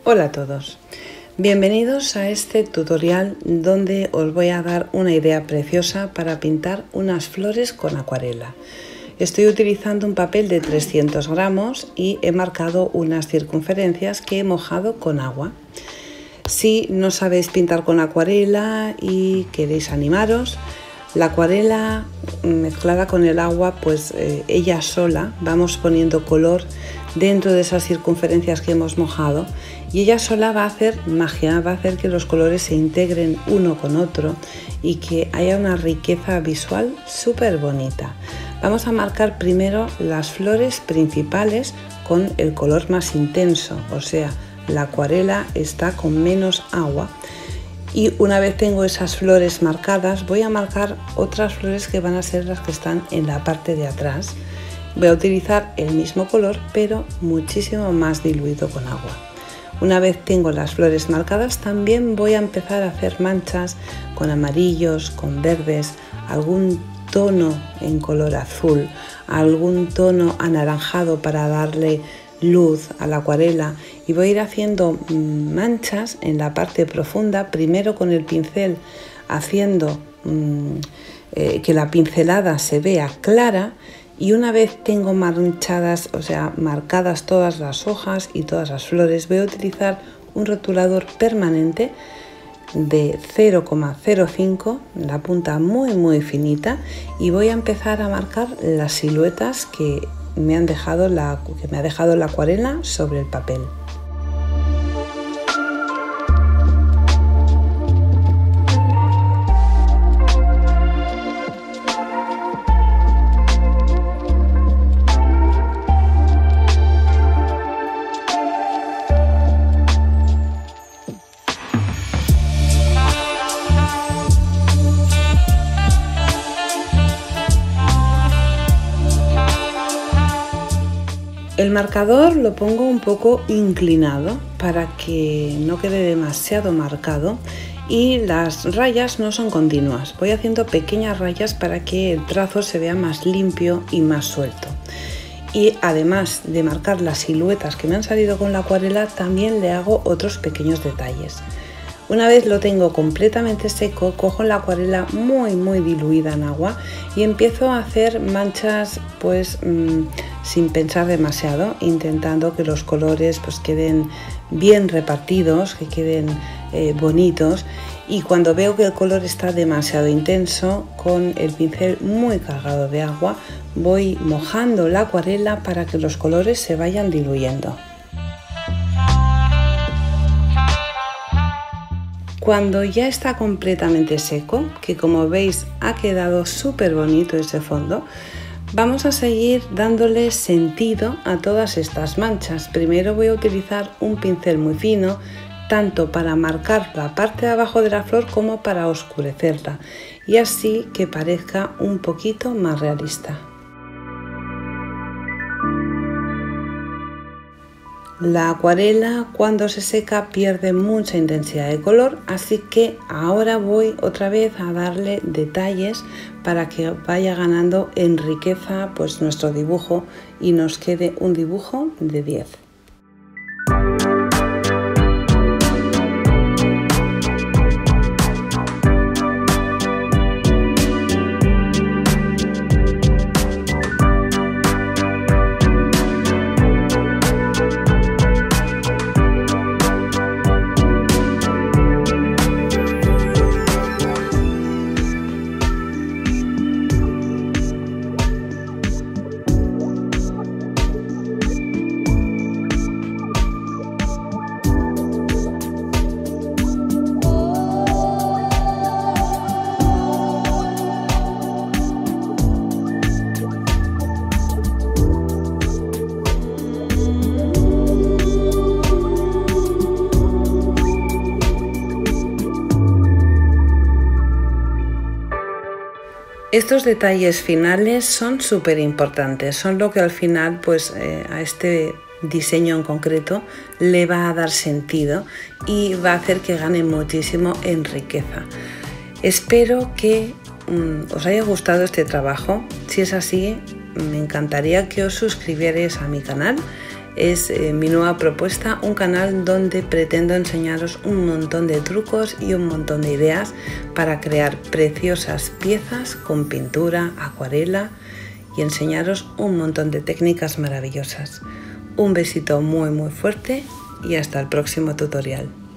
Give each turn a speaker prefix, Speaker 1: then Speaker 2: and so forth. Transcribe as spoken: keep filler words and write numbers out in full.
Speaker 1: Hola a todos, bienvenidos a este tutorial donde os voy a dar una idea preciosa para pintar unas flores con acuarela. Estoy utilizando un papel de trescientos gramos y he marcado unas circunferencias que he mojado con agua. Si no sabéis pintar con acuarela y queréis animaros, la acuarela mezclada con el agua, pues eh, ella sola, vamos poniendo color dentro de esas circunferencias que hemos mojado y ella sola va a hacer magia, va a hacer que los colores se integren uno con otro y que haya una riqueza visual súper bonita. Vamos a marcar primero las flores principales con el color más intenso, o sea, la acuarela está con menos agua. Y una vez tengo esas flores marcadas, voy a marcar otras flores que van a ser las que están en la parte de atrás. Voy a utilizar el mismo color, pero muchísimo más diluido con agua. Una vez tengo las flores marcadas, también voy a empezar a hacer manchas con amarillos, con verdes, algún tono en color azul, algún tono anaranjado para darle luz a la acuarela, y voy a ir haciendo manchas en la parte profunda, primero con el pincel haciendo mmm, eh, que la pincelada se vea clara, y una vez tengo manchadas, o sea, marcadas todas las hojas y todas las flores, voy a utilizar un rotulador permanente de cero coma cero cinco, la punta muy muy finita, y voy a empezar a marcar las siluetas que me han dejado la, que me ha dejado la acuarela sobre el papel. El marcador lo pongo un poco inclinado para que no quede demasiado marcado y las rayas no son continuas. Voy haciendo pequeñas rayas para que el trazo se vea más limpio y más suelto. Y además de marcar las siluetas que me han salido con la acuarela, también le hago otros pequeños detalles. Una vez lo tengo completamente seco, cojo la acuarela muy muy diluida en agua y empiezo a hacer manchas pues mmm, sin pensar demasiado, intentando que los colores pues queden bien repartidos, que queden eh, bonitos, y cuando veo que el color está demasiado intenso, con el pincel muy cargado de agua voy mojando la acuarela para que los colores se vayan diluyendo. Cuando ya está completamente seco, que como veis ha quedado súper bonito ese fondo, vamos a seguir dándole sentido a todas estas manchas. Primero voy a utilizar un pincel muy fino, tanto para marcar la parte de abajo de la flor como para oscurecerla, y así que parezca un poquito más realista. La acuarela cuando se seca pierde mucha intensidad de color, así que ahora voy otra vez a darle detalles para que vaya ganando en riqueza pues nuestro dibujo y nos quede un dibujo de diez. Estos detalles finales son súper importantes, son lo que al final pues eh, a este diseño en concreto le va a dar sentido y va a hacer que gane muchísimo en riqueza. Espero que mm, os haya gustado este trabajo. Si es así, me encantaría que os suscribierais a mi canal. Es eh, mi nueva propuesta, un canal donde pretendo enseñaros un montón de trucos y un montón de ideas para crear preciosas piezas con pintura, acuarela y enseñaros un montón de técnicas maravillosas. Un besito muy muy fuerte y hasta el próximo tutorial.